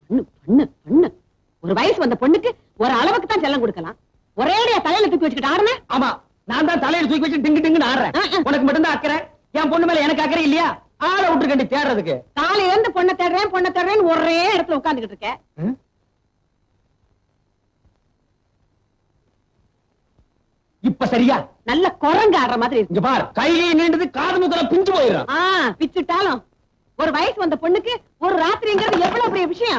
ஒரு வயசு வந்த பொண்ணுக்கு ஒரு அளவுக்கு தான் செல்லம் கொடுக்கலாம். ஒரேடியா தலையில தூக்கி வச்சுக்கிட்டு ஆடுன. ஆமா, நான் தான் தலையில தூக்கி வச்சு டிங்கு டிங்குன்னு ஆடுறேன். உனக்கு மட்டும் தான் அக்கறை, என் பொண்ணு மேல எனக்கு அக்கறை இல்லையா? ஆளை விட்டுருக்கண்டி தேடுறதுக்கு. காலையில இருந்து பொண்ணை தேடுறேன் ஒரே இடத்துல உட்காந்துக்கிட்டு இருக்க. இப்ப சரியா? நல்ல குரங்கு ஆடுற மாதிரி இங்க பாரு, கையை நீண்டது காது முதல்ல பிஞ்சு போயிடும். பிச்சுட்டாலும் ஒரு வயசு வந்த பொண்ணுக்கு ஒரு ராத்திரிங்கிறது எவ்வளவு பெரிய விஷயம்.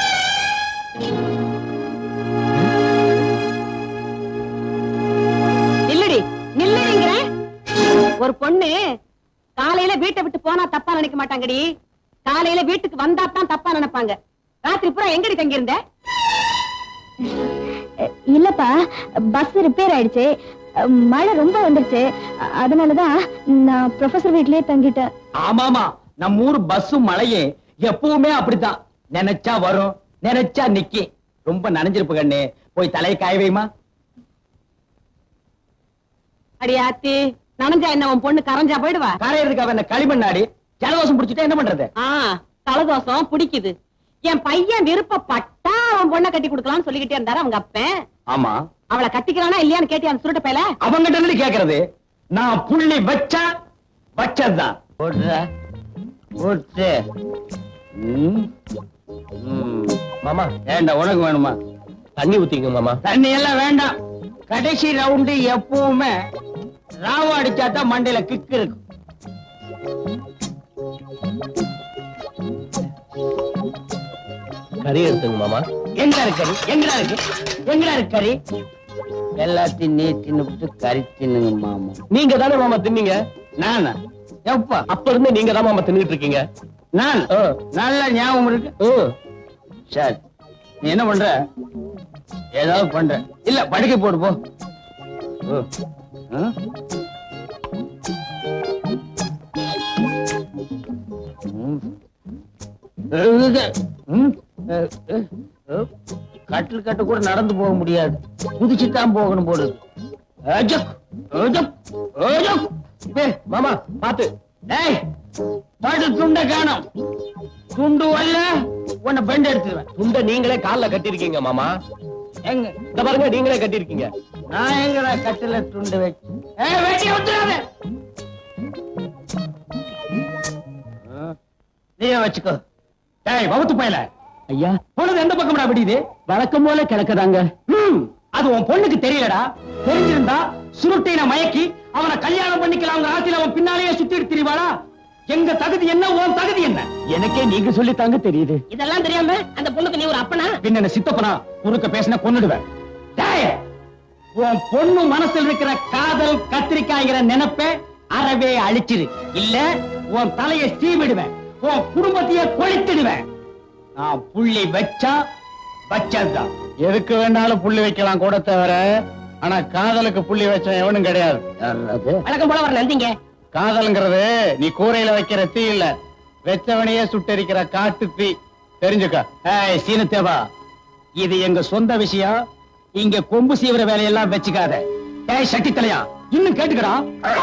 நில்லுடிங்கிற ஒரு பொண்ணு காலையில வீட்டை விட்டு போனா தப்பா நினைக்க மாட்டாங்கடி. காலையில வீட்டுக்கு வந்தா தான் தப்பா நினைப்பாங்க. ராத்திரி பூரா எங்கடி தங்கியிருந்த? இல்லப்பா, பஸ் ரிப்பேர் ஆயிடுச்சு, மழை ரொம்ப வந்துருச்சு, அதனாலதான் நான் ப்ரொஃபசர் வீட்லயே தங்கிட்டேன். ஆமாமா, நம்ம ஊர் பஸ்ஸும் மழையே எப்பவுமே அப்படித்தான். நினைச்சா வரும், நினைச்சா நிக்கி. ரொம்ப நனைஞ்சிருப்பு கண்ணு, போய் தலையை காய வைமா. அடியாத்தி, நனைஞ்சா என்ன உன் பொண்ணு கரைஞ்சா போயிடுவா? கரையிறதுக்கு அவன் களிமண்ணாடி. ஜலதோஷம் பிடிச்சிட்டா என்ன பண்றது? தலதோஷம் பிடிக்குது. என் பையன் விருப்பப்பட்டா அவன் பொண்ணை கட்டி கொடுக்கலாம்னு சொல்லிக்கிட்டே இருந்தாரு அவங்க அப்பன். ஆமா, அவளை கட்டிக்கிறானா இல்லையான்னு கேட்டி அந்த சுருட்ட பையல அவங்கிட்ட இருந்து கேக்குறது. நான் புள்ளி வச்சா வச்சதுதான். மாமா ஏண்டா, உனக்கு வேணுமா? தண்ணி ஊத்திங்க மாமா. தண்ணி எல்லாம் வேண்டாம். கடைசி ரவுண்டு எப்பவுமே ராவ அடிச்சாதான் மண்டையில கிக்கு இருக்கு. கறி எடுத்துங்க மாமா. எங்க இருக்கு கறி? எங்கடா இருக்கு கறி? எல்லாத்தையும் நீ தின்னு கறி தின்னுங்க மாமா. நீங்க தானே மாமா தின்னீங்க? நானா? எப்ப? அப்ப இருந்து நீங்க தான் மாமா தின்னுட்டு இருக்கீங்க. நான் நல்ல ஞாபகம் இருக்கு. சரி, நீ என்ன பண்ற? ஏதாவது பண்ற? இல்ல, படுக்கை போடு போ. கட்டில் கட்டு கூட நடந்து போக முடியாது, குதிச்சுதான் போகணும் போடுது. மாமா பாத்து. துண்டை காணும். துண்டு வரல உன்னை பெண்ட் எடுத்துருவேன். துண்டை நீங்களே கால்ல கட்டிருக்கீங்க மாமா. எங்க இந்த பாருங்க, நீங்களே கட்டிருக்கீங்க. நான் எங்கடா கட்டில துண்டு வச்சு வெட்டி விட்டுறாத. நீயே வச்சுக்கோ. ஏய் வவுத்து பயல. ஐயா, பொழுது எந்த பக்கம்டா விடியுது? வழக்கம் போல கிழக்குதாங்க. அது உன் பொண்ணுக்கு தெரியலடா. தெரிஞ்சிருந்தா சுருட்டையில மயக்கி அவனை கல்யாணம் பண்ணிக்கலாம். அவங்க ஆத்தில அவன் பின்னாலேயே சுத்திட்டு திரிவாடா. எங்க தகுதி என்ன, உன் தகுதி என்ன? எனக்கே நீங்க சொல்லி தாங்க தெரியுது. இதெல்லாம் தெரியாம அந்த பொண்ணுக்கு நீ ஒரு அப்பனா? பின்ன சித்தப்பனா? உனக்கு பேசின கொன்னுடுவேன். உன் பொண்ணு மனசில் இருக்கிற காதல் கத்திரிக்காய்ங்கிற நினைப்பை அறவே அழிச்சிரு. இல்ல உன் தலையை சீவிடுவேன், உன் குடும்பத்தையே கொளுத்திடுவேன். நான் புள்ளி வச்சா வச்சதுதான். எதுக்கு வேணாலும் புள்ளி வைக்கலாம் கூட தவிர, ஆனா காதலுக்கு புள்ளி வச்ச எவனும் கிடையாது. வழக்கம் போல வர நந்திங்க. காதல்ங்கிறது நீ கூரையில வைக்கிற தீ இல்ல, வெச்சவனையே சுட்டரிக்கிற காட்டு தீ. தெரிஞ்சுக்க. சீனத்தேவா, இது எங்க சொந்த விஷயம். இங்க கொம்பு சீவிர வேலையெல்லாம் வச்சுக்காத. சட்டி தலையா, இன்னும் கேட்டுக்கடா.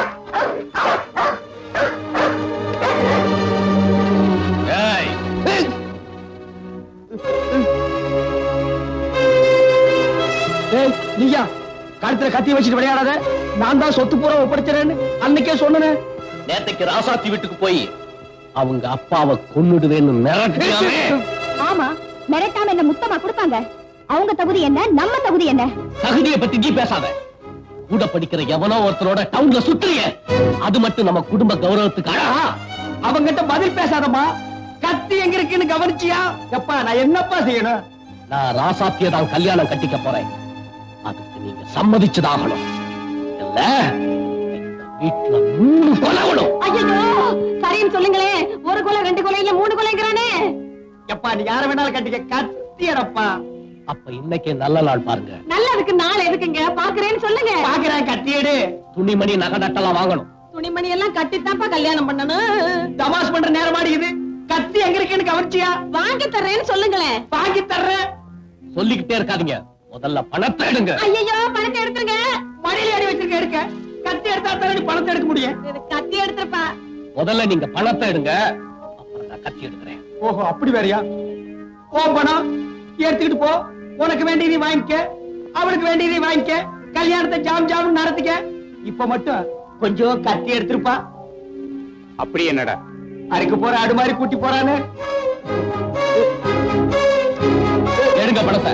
நீயா கழுத்துல கத்தி வச்சுட்டு விளையாடாத. நான் தான் சொத்து பூரா ஒப்படைச்சேன்னு அன்னைக்கே சொன்னேன். நேத்தைக்கு ராசாத்தி வீட்டுக்கு போய் அவங்க அப்பாவை கொன்னுடுவேன்னு மிரட்டுறானே. ஆமா, மிரட்டாம என்ன முத்தமா கொடுப்பாங்க? அவங்க தகுதி என்ன, நம்ம தகுதி என்ன? தகுதியை பத்தி நீ பேசாத. கூட படிக்கிற எவனோ ஒருத்தரோட டவுன்ல சுத்துறிய, அது மட்டும் நம்ம குடும்ப கௌரவத்துக்கு அழகா? அவங்கிட்ட பதில் பேசாதம்மா. கத்தி எங்க இருக்குன்னு கவனிச்சியா? எப்பா நான் என்னப்பா செய்யணும்? நான் ராசாத்திய தான் கல்யாணம் கட்டிக்க போறேன். அதுக்கு நீங்க சம்மதிச்சுதாகணும். இல்ல வீட்டுல 3 கொலைகளும். ஐயோ, சரின்னு சொல்லுங்களே. 1 கொலை 2 கொலை இல்ல 3 கொலைங்கறானே. எப்பா நீ யார வேணாலும் கட்டிக்க, கத்தியறப்பா. அப்ப இன்னைக்கு நல்ல நாள் பாருங்க. நல்லதுக்கு நாள் எதுக்குங்க? பாக்குறேன்னு சொல்லுங்க. பாக்குறேன், கட்டியடு. துணிமணி நகை நட்டெல்லாம் வாங்கணும். துணிமணி எல்லாம் கட்டித்தான்ப்பா கல்யாணம் பண்ணணும். தமாஷ் பண்ற நேரமாடி இது. கத்தி எங்க இருக்குன்னு கவனிச்சியா? வாங்கி தர்றேன்னு சொல்லுங்களேன். வாங்கி தர்றேன் சொல்லிக்கிட்டே இருக்காதீங்க. முதல்ல பணத்தை எடுங்க. ஐயோ, பணத்தை எடுத்துருங்க. மடியில அடி வச்சிருக்க. எடுக்க கத்தி எடுத்தா தான் பணத்தை எடுக்க முடியும். கத்தி எடுத்துப்பா. முதல்ல நீங்க பணத்தை எடுங்க, அப்புறம் நான் கத்தி எடுக்கிறேன். ஓஹோ, அப்படி வேறையா? பணம் எடுத்துக்கிட்டு போ. உனக்கு வேண்டியதை வாங்கிக்க, அவளுக்கு வேண்டியதை வாங்கிக்க, கல்யாணத்தை ஜாம் ஜாம் நடத்திக்க. இப்ப மட்டும் கொஞ்சம் கத்தி எடுத்திருப்பா. அப்படி என்னடா அரைக்கு போற ஆடு மாதிரி கூட்டி போறானு. எடுங்க பணத்தை.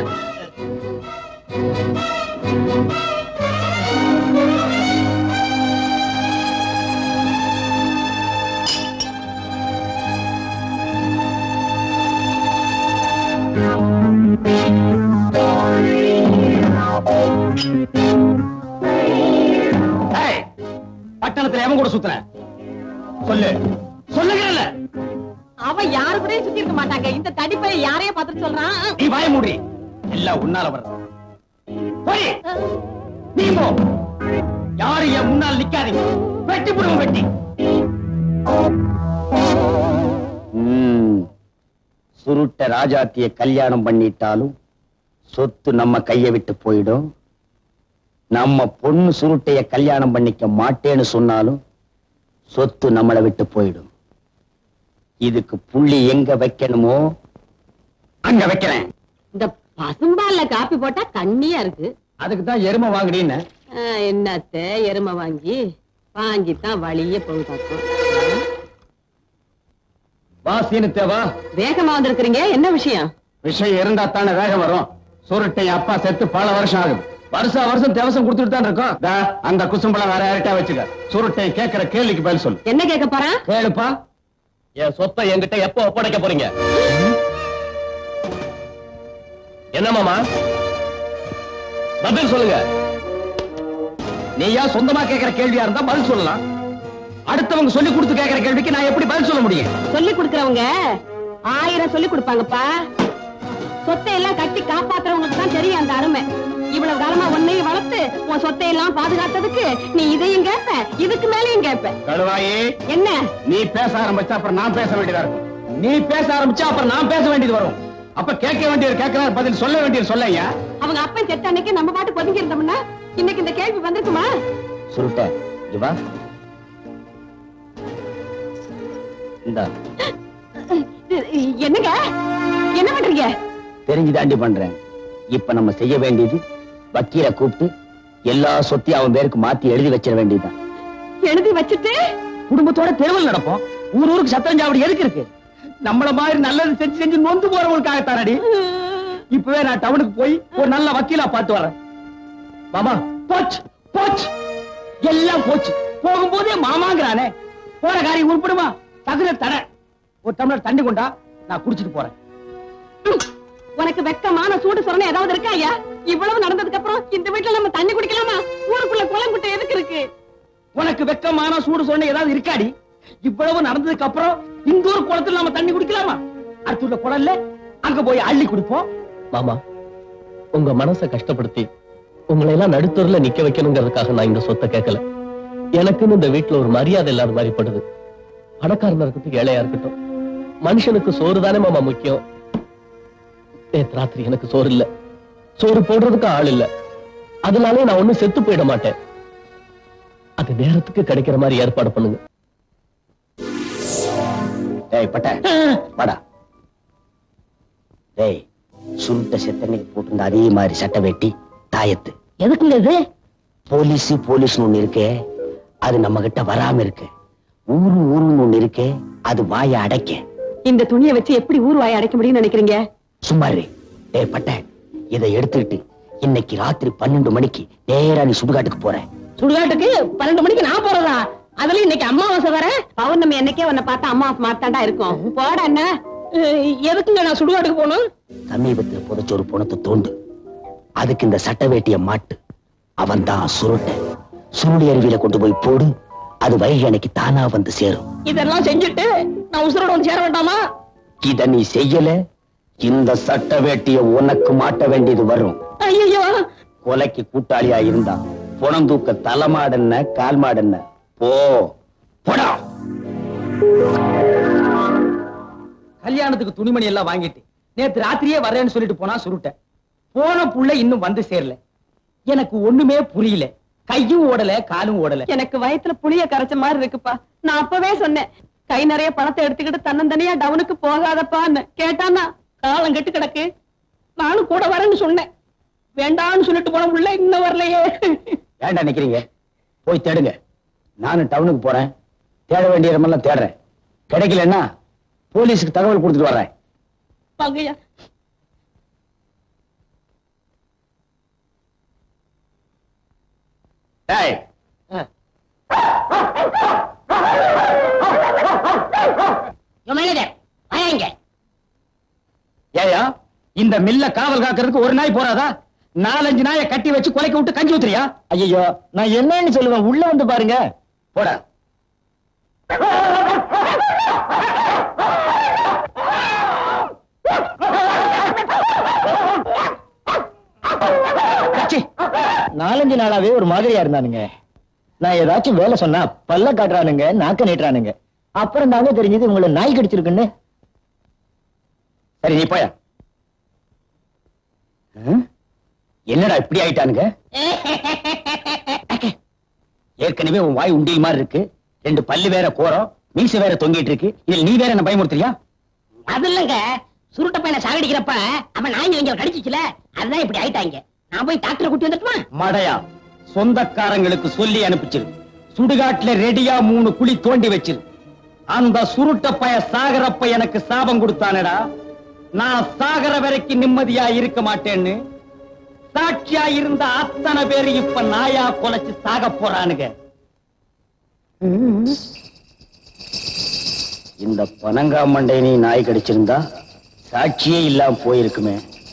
பட்டணத்துல எவன் கூட சுத்துற சொல்லு, சொல்லுகிறல்ல. அவன் யாரு கூட சுத்தி இருக்க மாட்டாங்க. இந்த தடிப்பை யாரையும் பார்த்துட்டு சொல்றான். நீ வாய மூடி. எல்லாம் உன்னால வர்ற. போய் நீ போ. யாரும் என் முன்னால் நிக்காதீங்க. வெட்டி போடுவோம், வெட்டி. சுருட்ட ராஜாத்திய கல்யாணம் பண்ணிட்டாலும் சொத்து நம்ம கையை விட்டு போயிடும். நம்ம பொண்ணு சுருட்டைய கல்யாணம் பண்ணிக்க மாட்டேன்னு சொன்னாலும் சொத்து நம்மளை விட்டு போயிடும். இதுக்கு புள்ளி எங்க வைக்கணுமோ அங்க வைக்கிறேன். இந்த பசும்பால்ல காப்பி போட்டா கண்ணியா இருக்கு. அதுக்குதான் எருமை வாங்குறீன்னு. என்னத்த எருமை வாங்கித்தான் வழியே போகுதாக்கும். வாசின்னு தேவா. வேகமா வந்திருக்கிறீங்க, என்ன விஷயம்? விஷயம் இருந்தா தானே வேகம் வரும். சுருட்டை அப்பா செத்து பல வருஷம் ஆகுது. வருஷம் தேவசம் கொடுத்துட்டு தான் இருக்கோம். அந்த குசும்பளம் வேற யார்கிட்ட வச்சுக்க. சுருட்டை கேட்கிற கேள்விக்கு பதில் சொல்லு. என்ன கேட்க போறான்? கேளுப்பா. என் சொத்தை என்கிட்ட எப்ப ஒப்படைக்க போறீங்க? என்ன மாமா பதில் சொல்லுங்க. நீயா சொந்தமா கேட்கிற கேள்வியா இருந்தா பதில் சொல்லலாம். அடுத்தவங்க சொல்லி கொடுத்து கேட்கிற கேள்விக்கு நான் எப்படி பதில் சொல்ல முடியும்? சொல்லி கொடுக்கறவங்க 1000 சொல்லி கொடுப்பாங்கப்பா. சொத்தை எல்லாம் கட்டி காப்பாத்துறவங்களுக்கு தான் தெரியும் அந்த அருமை. இவ்வளவு காலமா உன்னையும் வளர்த்து உன் சொத்தை எல்லாம் பாதுகாத்ததுக்கு நீ இதையும் கேட்ப, இதுக்கு மேலையும் கேட்ப. கழுவாயி, என்ன நீ பேச ஆரம்பிச்சா அப்புறம் நான் பேச வேண்டியதா இருக்கும். நீ பேச ஆரம்பிச்சா அப்புறம் நான் பேச வேண்டியது வரும். அப்ப கேட்க வேண்டியது கேட்கிறார், பதில் சொல்ல வேண்டியது சொல்லையா. அவங்க அப்பா செத்த அன்னைக்கு நம்ம பாட்டு ஒதுங்கி இருந்தோம்னா இன்னைக்கு இந்த கேள்வி வந்திருக்குமா? சுருட்ட இவா இந்த என்னங்க என்ன பண்றீங்க? தெரிஞ்சு தாண்டி பண்றேன். இப்ப நம்ம செய்ய வேண்டியது வக்கீல கூப்பிட்டு எல்லா சொத்தையும் அவன் பேருக்கு மாத்தி எழுதி வச்சிட வேண்டியதுதான். எழுதி வச்சுட்டு குடும்பத்தோட தெருவில் நடப்போம். ஊருக்கு சத்தம் சாவடி எதுக்கு இருக்கு? நம்மள மாதிரி நல்லது செஞ்சு செஞ்சு நொந்து போறவங்களுக்காகத்தானடி. இப்பவே நான் டவுனுக்கு போய் ஒரு நல்ல வக்கீலா பார்த்து வரேன். மாமா போச்சு போச்சு, எல்லாம் போச்சு. போகும்போதே மாமாங்கிறானே, போற காரியம் உருப்படுமா? தகுந்த தடை. ஒரு டம்ளர் தண்ணி கொண்டா, நான் குடிச்சிட்டு போறேன். உனக்கு வெக்கமான சூடு சொரணை ஏதாவது இருக்கா ஐயா? இவ்வளவு நடந்ததுக்கு அப்புறம் இந்த வீட்டுல நம்ம தண்ணி குடிக்கலாமா? ஊருக்குள்ள குளங்குட்டை எதுக்கு இருக்கு? உனக்கு வெக்கமான சூடு சொரணை ஏதாவது இருக்காடி? இவ்வளவு நடந்ததுக்கு அப்புறம் இந்த ஒரு குளத்துல நம்ம தண்ணி குடிக்கலாமா? அடுத்துள்ள குளம்ல அங்க போய் அள்ளி குடிப்போம். மாமா, உங்க மனசை கஷ்டப்படுத்தி உங்களை எல்லாம் நடுத்தூர்ல நிக்க வைக்கணுங்கிறதுக்காக நான் இந்த சொத்தை கேட்கல. எனக்குன்னு இந்த வீட்டுல ஒரு மரியாதை இல்லாத மாதிரி படுது. பணக்காரனா இருக்கட்டும் ஏழையா இருக்கட்டும், மனுஷனுக்கு சோறு தானே மாமா முக்கியம். நேத்து ராத்திரி எனக்கு சோறு இல்ல, சோறு போடுறதுக்கு ஆள் இல்ல. அதனாலே நான் ஒண்ணும் செத்து போயிட மாட்டேன். அது நேரத்துக்கு கிடைக்கிற மாதிரி ஏற்பாடு பண்ணுங்க. டேய் பட்ட வாடா. டேய், சுருட்ட செத்தன்னைக்கு போட்டிருந்த அதே மாதிரி சட்டை வெட்டி தாயத்து எதுக்குங்க இது? போலீஸ் ஒண்ணு இருக்கே, அது நம்ம கிட்ட வராம இருக்கு. ஊருன்னு ஒண்ணு இருக்கே, அது வாய அடைக்க. இந்த துணியை வச்சு எப்படி ஊர் வாயை அடைக்க முடியும்னு நினைக்கிறீங்க? சும்மாரு. டேய் பட்ட, இதை எடுத்துக்கிட்டு இன்னைக்கு ராத்திரி 12 மணிக்கு நேரா நீ சுடுகாட்டுக்கு போற. சுடுகாட்டுக்கு 12 மணிக்கு நான் போறதா? அதுல இன்னைக்கு அமாவாசை வர. பௌர்ணமி என்னைக்கே உன்னை பார்த்தா அமாவாசை மாத்தாண்டா இருக்கும். போட என்ன? எதுக்குங்க நான் சுடுகாட்டுக்கு போகணும்? சமீபத்துல புதைச்ச ஒரு பணத்தை தோண்டு, அதுக்கு இந்த சட்ட வேட்டிய மாட்டு. அவன் தான் சுருட்ட. சுருடி அருவியில கொண்டு போய் போடு, அது வைகை அன்னைக்கு தானா வந்து சேரும். இதெல்லாம் செஞ்சுட்டு நான் உசுரோட வந்து சேர வேண்டாமா? இத நீ செய்யல, இந்த சட்ட வேட்டிய உனக்கு மாட்ட வேண்டியது வரும். ஐயோ, கொலைக்கு கூட்டாளியா இருந்தா புணம் தூக்க தலைமாடன்ன கால் மாடன்ன போ போடா. கல்யாணத்துக்கு துணிமணி எல்லாம் வாங்கிட்டு நேத்து ராத்திரியே வரேன்னு சொல்லிட்டு போனா சுருட்ட. போன புள்ள இன்னும் வந்து சேரல. எனக்கு ஒண்ணுமே புரியல. கையும் ஓடல காலும் ஓடல. எனக்கு வயித்துல புளிய கரைச்ச மாதிரி இருக்குப்பா. நான் அப்பவே சொன்னேன், கை நிறைய பணத்தை எடுத்துக்கிட்டு தன்னந்தனியா டவுனுக்கு போகாதப்பான்னு. கேட்டானா காலம் கெட்டு கிடக்கு. நானும் கூட வரேன்னு சொன்னேன். வேண்டான்னு சொல்லிட்டு போன உள்ள இன்னும் வரலையே. ஏண்டா நிக்கிறீங்க? போய் தேடுங்க. நானும் டவுனுக்கு போறேன். தேட வேண்டிய இடமெல்லாம் தேடுறேன். கிடைக்கலன்னா போலீஸுக்கு தகவல் கொடுத்துட்டு வர்றேன். வாங்கய்யா. ஏயா, இந்த மில்ல காவல் காக்கிறதுக்கு ஒரு நாய் போறாதா? 4-5 நாயை கட்டி வச்சு கொலைக்க விட்டு கஞ்சி ஊத்துறியா? ஐயோ, நான் என்னன்னு சொல்லுவேன். உள்ள வந்து பாருங்க. போடா. நாலஞ்சு நாளாவே ஒரு மாதிரியா இருந்தானுங்க. நான் ஏதாச்சும் வேலை சொன்னா பல்ல காட்டுறானுங்க, நாக்க நீட்டுறானுங்க. அப்புறம் தாங்க தெரிஞ்சது உங்களை நாய் கடிச்சிருக்குன்னு. சரி, நீ போயா. என்னடா இப்படி ஆயிட்டானுங்க? ஏற்கனவே உன் வாய் உண்டியல் மாதிரி இருக்கு. 2 பல்லு வேற கோரம், மீச வேற தொங்கிட்டு இருக்கு. இதுல நீ வேற என்ன பயமுறுத்துறியா? அது இல்லங்க, சுருட்ட பையனை சாகடிக்கிறப்ப அவன் நாய் இங்க கடிச்சிச்சுல, அதுதான் இப்படி ஆயிட்டாங்க. நான் போய் டாக்டரை கூட்டி வந்துட்டுமா? மடையா, சொந்தக்காரங்களுக்கு சொல்லி அனுப்பிச்சிரு. சுடுகாட்டுல ரெடியா 3 குழி தோண்டி வச்சிரு. அந்த சுருட்ட பைய சாகரப்ப எனக்கு சாபம் கொடுத்தானடா. நான் சாகர வரைக்கும் நிம்மதியா இருக்க மாட்டேன்னு சாட்சியா இருந்த அத்தனை பேரு இப்ப நாயா கொலைச்சு சாக போறானுங்க. இந்த பனங்காமண்டை நீ நாய் கடிச்சிருந்தா சாட்சியே இல்லாம போயிருக்குமே.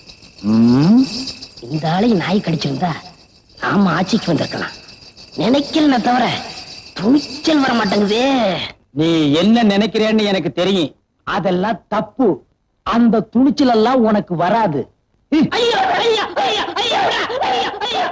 இந்த ஆளையும் நாய் கடிச்சிருந்தா நாம ஆட்சிக்கு வந்திருக்கலாம். நினைக்கல தவிர துணிச்சல் வர மாட்டேங்குதே. நீ என்ன நினைக்கிறேன்னு எனக்கு தெரியும். அதெல்லாம் தப்பு. அந்த துணிச்சல் எல்லாம் உனக்கு வராது. ஐயோ ஐயா ஐயா ஐயா ஐயா